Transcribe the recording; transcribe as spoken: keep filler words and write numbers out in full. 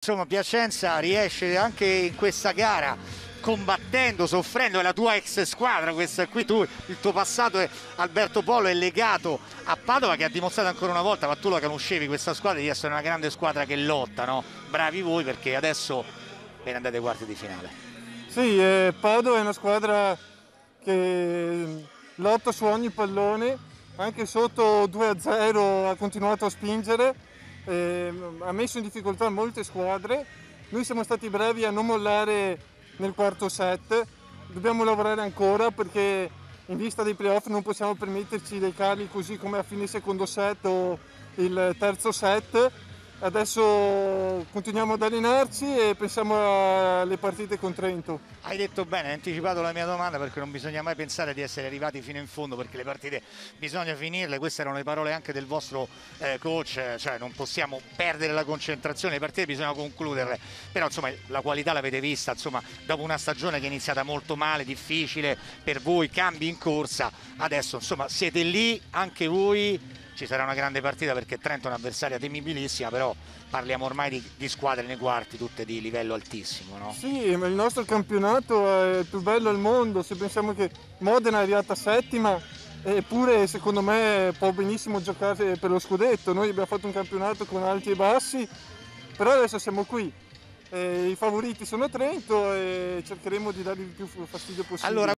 Insomma, Piacenza riesce anche in questa gara, combattendo, soffrendo, è la tua ex squadra questa qui, tu, il tuo passato è Alberto Polo è legato a Padova, che ha dimostrato ancora una volta, ma tu la conoscevi questa squadra, di essere una grande squadra che lotta, no? Bravi voi, perché adesso ve ne andate ai quarti di finale. Sì, eh, Padova è una squadra che lotta su ogni pallone, anche sotto due a zero ha continuato a spingere, eh, ha messo in difficoltà molte squadre. Noi siamo stati bravi a non mollare nel quarto set, dobbiamo lavorare ancora perché in vista dei playoff non possiamo permetterci dei cali così come a fine secondo set o il terzo set. Adesso continuiamo ad allenarci e pensiamo alle partite con Trento. Hai detto bene, hai anticipato la mia domanda, perché non bisogna mai pensare di essere arrivati fino in fondo, perché le partite bisogna finirle. Queste erano le parole anche del vostro eh, coach, cioè non possiamo perdere la concentrazione, le partite bisogna concluderle. Però insomma la qualità l'avete vista, insomma, dopo una stagione che è iniziata molto male, difficile per voi, cambi in corsa, adesso insomma siete lì anche voi. Ci sarà una grande partita perché Trento è un'avversaria temibilissima, però parliamo ormai di, di squadre nei quarti, tutte di livello altissimo, no? Sì, ma il nostro campionato è il più bello al mondo. Se pensiamo che Modena è arrivata settima, eppure secondo me può benissimo giocare per lo scudetto. Noi abbiamo fatto un campionato con alti e bassi, però adesso siamo qui. E i favoriti sono Trento e cercheremo di dargli il più fastidio possibile. Allora,